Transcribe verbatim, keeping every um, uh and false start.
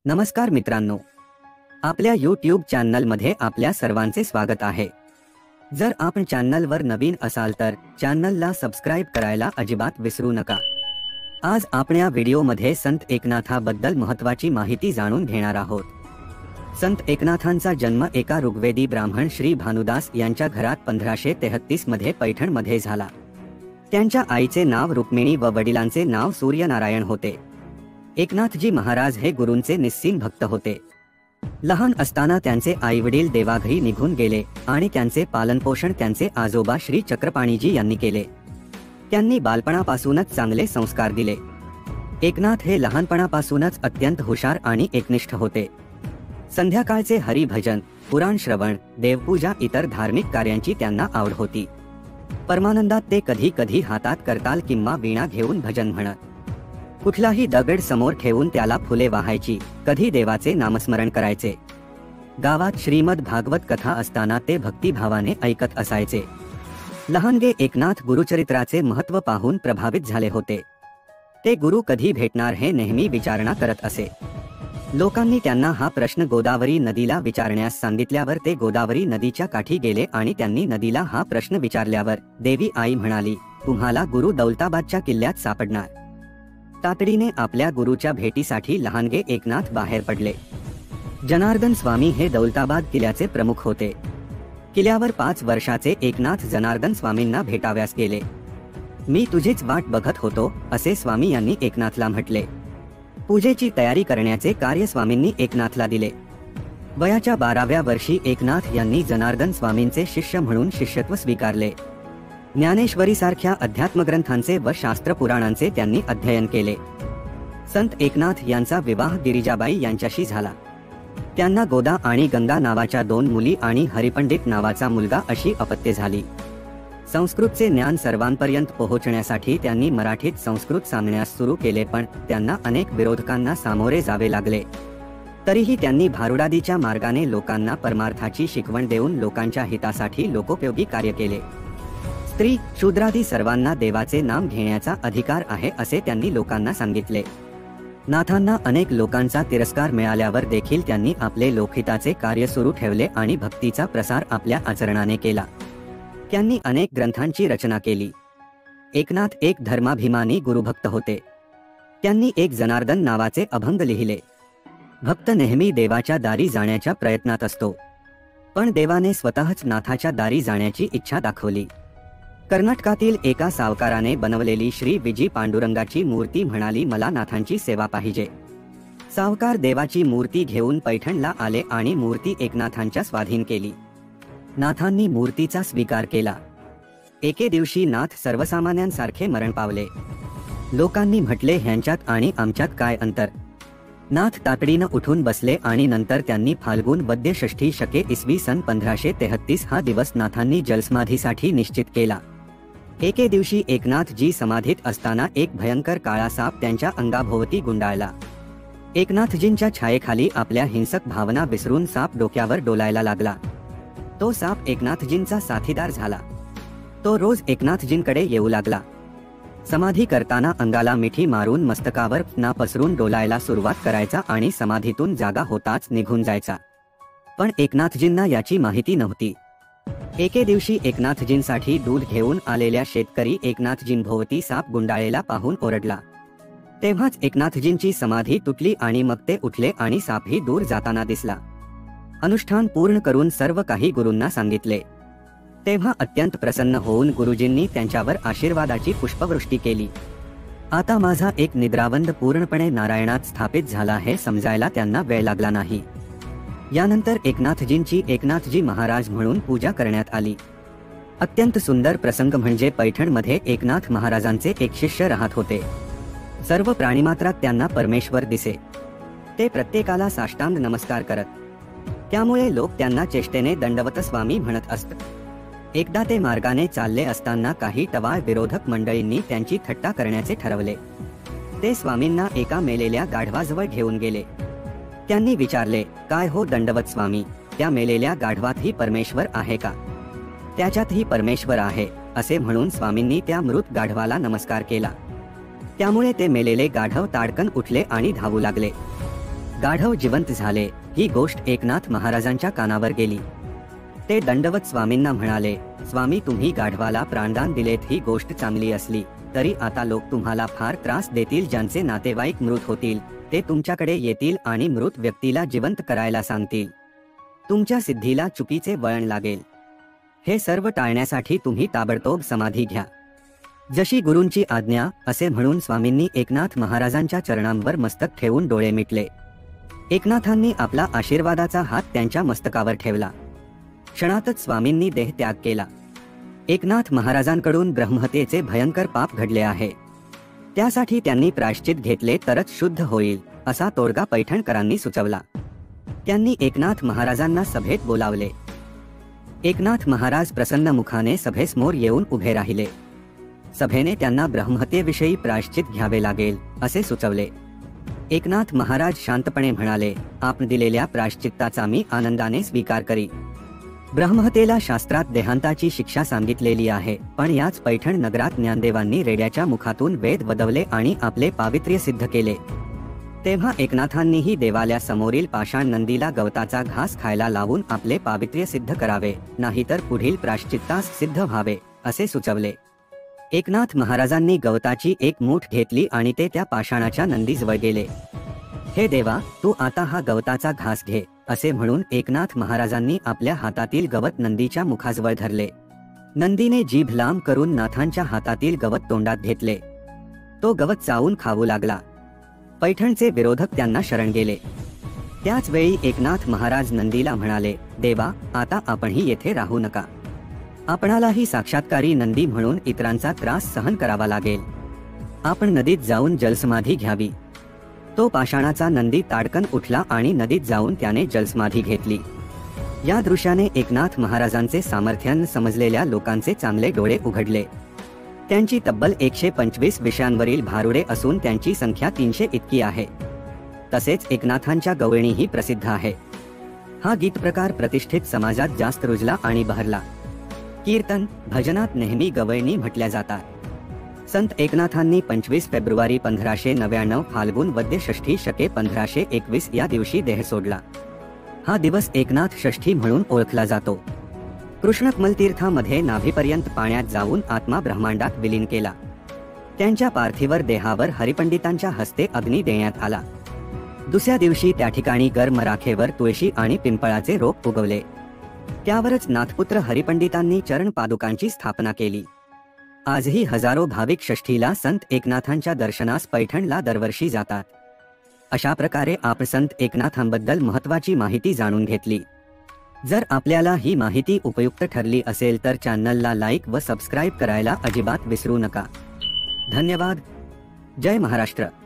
नमस्कार मित्रांनो, आपल्या यूट्यूब चॅनलमध्ये आपल्या सर्वांचे स्वागत आहे। जर आपण चॅनलवर नवीन असाल तर चॅनलला सबस्क्राइब करायला अजिबात विसरू नका। आज आपण या व्हिडिओमध्ये संत एकनाथाबद्दल महत्त्वाची माहिती जाणून घेणार आहोत। संत एकनाथांचा जन्म एका ऋग्वेदी ब्राह्मण श्री भानुदास यांच्या घरात पंधराशे तेहतीस मध्ये पैठणमध्ये झाला। त्यांच्या आईचे नाव रुक्मिणी व वडिलांचे नाव सूर्यनारायण होते। एकनाथजी महाराज हे गुरूंचे निस्सीम भक्त होते। लहान असताना त्यांचे आईवडील देवाघरी निघून गेले आणि त्यांचे पालनपोषण त्यांचे आजोबा श्री चक्रपाणीजी यांनी केले। त्यांनी बालपणापासूनच चांगले संस्कार दिले। एकनाथ हे लहानपणापासूनच अत्यंत हुशार आणि एकनिष्ठ होते। संध्याकाळचे हरिभजन, पुराण श्रवण, देवपूजा इतर धार्मिक कार्यांची त्यांना आवड होती। परमानंदात ते कधी कधी हातात करताल किंवा वीणा घेऊन भजन म्हणत। कुठलाही दगड समोर ठेवून त्याला फुले वाहायची, कधी देवाचे नामस्मरण करायचे। गावात श्रीमद भागवत कथा असताना ते भक्तिभावाने ऐकत असायचे। लहानगे एकनाथ गुरुचरित्राचे महत्त्व पाहून प्रभावित झाले होते। ते गुरु कधी भेटणार हे नेहमी विचारणा करत असे। लोकांनी त्यांना हा प्रश्न गोदावरी नदीला विचारण्यास सांगितल्यावर ते गोदावरी नदीच्या काठी गेले आणि त्यांनी नदीला हा प्रश्न विचारल्यावर देवी आई म्हणाली, तुम्हाला गुरु दौलताबादच्या किल्ल्यात सापडणार। तातडीने आपल्या गुरुच्या भेटीसाठी लहानगे एकनाथ बाहेर पडले। जनार्दन स्वामी हे दौलताबाद किल्ल्याचे प्रमुख होते। किल्ल्यावर पाच वर्षाचे एकनाथ जनार्दन स्वामींना भेटाव्यास गेले। मी तुझीच वाट बघत होतो असे स्वामी यांनी एकनाथला म्हटले। पूजेची तयारी करण्याचे कार्य स्वामींनी एकनाथला दिले। वयाच्या बाराव्या वर्षी एकनाथ यांनी जनार्दन स्वामींचे शिष्य म्हणून शिष्यत्व स्वीकारले। ज्ञानेश्वरी सारख्या अध्यात्मग्रंथांचे व शास्त्र पुराणांचे त्यांनी अध्ययन केले। संत एकनाथ यांचा विवाह गिरिजाबाई यांच्याशी झाला। त्यांना गोदा आणि गंगा नावाच्या दोन मुली आणि हरिपंडित नावाचा मुलगा अशी अपत्ये झाली। संस्कृतचे ज्ञान सर्वांपर्यंत पोहोचण्यासाठी त्यांनी मराठीत संस्कृत सांगण्यास सुरू केले, पण त्यांना अनेक विरोधकांना सामोरे जावे लागले। तरीही त्यांनी भारुडादीच्या मार्गाने लोकांना परमार्थाची शिकवण देऊन लोकांच्या हितासाठी लोकोपयोगी कार्य केले। स्त्री, शूद्रादी सर्वांना देवाचे नाम घेण्याचा अधिकार आहे असे त्यांनी लोकांना सांगितले। नाथांना अनेक लोकांचा तिरस्कार मिळाल्यावर देखील त्यांनी आपले लोकहिताचे कार्य सुरू ठेवले आणि भक्तीचा प्रसार आपल्या आचरणाने केला। त्यांनी अनेक ग्रंथांची रचना केली। एकनाथ एक धर्माभिमानी गुरुभक्त होते। त्यांनी एक जनार्दन नावाचे अभंग लिहिले। भक्त नेहमी देवाच्या दारी जाण्याच्या प्रयत्नात असतो, पण देवाने स्वतःच नाथाच्या दारी जाण्याची इच्छा दाखवली। कर्नाटकातील एका सावकाराने बनवलेली श्री विजी पांडुरंगाची मूर्ती म्हणाली, मला नाथांची सेवा पाहिजे। सावकार देवाची मूर्ती घेऊन पैठणला आले आणि मूर्ती एकनाथांच्या स्वाधीन केली। नाथांनी मूर्तीचा स्वीकार केला। एके दिवशी नाथ सर्वसामान्यांसारखे मरण पावले। लोकांनी म्हटले, ह्यांच्यात आणि आमच्यात काय अंतर। नाथ तातडीनं उठून बसले आणि नंतर त्यांनी फाल्गुन वद्य षष्ठी शके इसवी सन पंधराशे तेहतीस हा दिवस नाथांनी जलसमाधीसाठी निश्चित केला। एके दिवशी एकनाथजी समाधीत असताना एक भयंकर काळा साप त्यांच्या अंगाभोवती गुंडाळला। एकनाथजींच्या छायेखाली आपल्या हिंसक भावना विसरून साप डोक्यावर डोलायला लागला। तो साप एकनाथजींचा साथीदार झाला। तो रोज एकनाथजींकडे येऊ लागला। समाधी करताना अंगाला मिठी मारून मस्तकावर ना पसरून डोलायला सुरुवात करायचा आणि समाधीतून जागा होताच निघून जायचा। पण एकनाथजींना याची माहिती नव्हती। एके दिवशी एकनाथजींसाठी दूध घेऊन आलेल्या शेतकरी एकनाथजींभोवती साप गुंडाळलेला पाहून ओरडला। तेव्हाच एकनाथजींची समाधी तुटली आणि मग ते उठले आणि सापही दूर जाताना दिसला। अनुष्ठान पूर्ण करून सर्व काही गुरूंना सांगितले। तेव्हा अत्यंत प्रसन्न होऊन गुरुजींनी त्यांच्यावर आशीर्वादाची पुष्पवृष्टी केली। आता माझा एक निद्रावंद पूर्णपणे नारायणात स्थापित झाला हे समजायला त्यांना वेळ लागला नाही। यानंतर एकनाथजींची एकनाथजी महाराज म्हणून पूजा करण्यात आली। अत्यंत सुंदर प्रसंग म्हणजे पैठणमध्ये एकनाथ महाराजांचे एक शिष्य राहत होते। सर्व प्राणीमात्रात त्यांना परमेश्वर दिसे। ते प्रत्येकाला साष्टांग नमस्कार करत, त्यामुळे लोक त्यांना चेष्टेने दंडवत स्वामी म्हणत असत। एकदा ते मार्गाने चालले असताना काही टवाळ विरोधक मंडळींनी त्यांची थट्टा करण्याचे ठरवले। ते स्वामींना एका मेलेल्या गाढवाजवळ घेऊन गेले। त्यांनी विचारले, काय हो दंडवत स्वामी, त्या मेलेल्या गाढवातही परमेश्वर आहे का? त्याच्यातही परमेश्वर आहे असे म्हणून स्वामींनी त्या मृत गाढवाला नमस्कार केला। त्यामुळे ते मेलेले गाढव ताडकन उठले आणि धावू लागले। गाढव जिवंत झाले ही गोष्ट एकनाथ महाराजांच्या कानावर गेली. ते दंडवत स्वामींना म्हणाले, स्वामी तुम्ही गाढवाला प्राणदान दिलेत ही गोष्ट चांगली असली तरी आता लोक तुम्हाला फार त्रास देतील. ज्यांचे नातेवाईक मृत होतील ते तुमच्याकडे येतील आणि मृत व्यक्तीला जिवंत करायला सांगतील. तुमच्या सिद्धीला चुकीचे वळण लागेल. हे सर्व टाळण्यासाठी तुम्ही ताबडतोब समाधी घ्या. जशी गुरूंची आज्ञा असे म्हणून स्वामींनी एकनाथ महाराजांच्या चरणांवर मस्तक ठेवून डोळे मिटले. एकनाथांनी आपला आशीर्वादाचा हात त्यांच्या मस्तकावर ठेवला. क्षणातच स्वामींनी देह त्याग केला. एकनाथ महाराजांकडून ब्रह्महत्येचे भयंकर पाप घडले आहे. त्यासाठी त्यांनी प्रायश्चित घेतले तरच शुद्ध होईल असा तोडगा पैठणकरांनी सुचवला. त्यांनी एकनाथ महाराजांना सभेत बोलावले. एकनाथ महाराज प्रसन्न मुखाने सभेसमोर येऊन उभे राहिले. सभेने त्यांना ब्रह्महत्येविषयी प्रायश्चित घ्यावे लागेल असे सुचवले. एकनाथ महाराज शांतपणे म्हणाले, आपण दिलेल्या प्रायश्चित्ताचा मी आनंदाने स्वीकार करी. ब्रह्महत्येला शास्त्रात देहांताची शिक्षा सांगितलेली आहे, पण याच पैठण नगरात ज्ञानदेवांनी रेड्याच्या मुखातून वेद वदवले आणि आपले पावित्र्य सिद्ध केले. तेव्हा एकनाथांनीही देवालयासमोरील पाषाण नंदीला गवताचा घास खायला लावून आपले पावित्र्य सिद्ध करावे, नाहीतर पुढील प्रायश्चित्तास सिद्ध व्हावे असे सुचवले. एकनाथ महाराजांनी गवताची एक मूठ घेतली आणि ते त्या पाषाणाच्या नंदीजवळ गेले. हे देवा, तू आता हा गवताचा घास घे असे म्हणून एकनाथ महाराजांनी आपल्या हातातील गवत नंदीच्या मुखाजवळ धरले. नंदीने जीभ लांब करून नाथांच्या हातातील गवत तोंडात घेतले. तो गवत चावून खाऊ लागला. पैठणचे विरोधक त्यांना शरण गेले. त्याच वेळी एकनाथ महाराज नंदीला म्हणाले, देवा, आता आपणही येथे राहू नका. आपणालाही साक्षात्कारी नंदी म्हणून इतरांचा त्रास सहन करावा लागेल. आपण नदीत जाऊन जलसमाधी घ्यावी. तो पाषाणाचा नंदी ताडकन उठला आणि नदीत जाऊन त्याने जलसमाधी घेतली. या दृश्याने एकनाथ महाराजांचे सामर्थ्य समजलेल्या लोकांचे चांगले डोळे उघडले. त्यांची तब्बल एकशे पंचवीस विषयांवरील भारुडे असून त्यांची संख्या तीनशे इतकी आहे. तसेच एकनाथांच्या गवळणीही प्रसिद्ध आहे. हा गीत प्रकार प्रतिष्ठित समाजात जास्त रुजला आणि बहरला. कीर्तन भजनात नेहमी गवळणी म्हटल्या जातात. संत एकनाथांनी पंचवीस फेब्रुवारी पंधराशे नव्याण्णव फाल्गुन वद्य षष्ठी शके पंधराशे एकवीस या दिवशी देह सोडला. हा दिवस एकनाथ षष्ठी म्हणून ओळखला जातो. कृष्णकमल तीर्थामध्ये नाभीपर्यंत पाण्यात जाऊन आत्मा ब्रह्मांडात विलीन केला. त्यांच्या पार्थिव देहावर हरिपंडितांच्या हस्ते अग्नी देण्यात आला. दुसऱ्या दिवशी त्या ठिकाणी गरम राखेवर तुळशी आणि पिंपळाचे रोप उगवले. त्यावरच नाथपुत्र हरिपंडितांनी चरण पादुकांची स्थापना केली. आजही हजारो भाविक षष्ठीला संत एकनाथांच्या दर्शनास पैठणला दरवर्षी जातात. अशा प्रकारे आपण संत एकनाथांबद्दल महत्त्वाची माहिती जाणून घेतली. जर आपल्याला ही माहिती उपयुक्त ठरली असेल तर चॅनलला लाईक व सबस्क्राईब करायला अजिबात विसरू नका. धन्यवाद. जय महाराष्ट्र.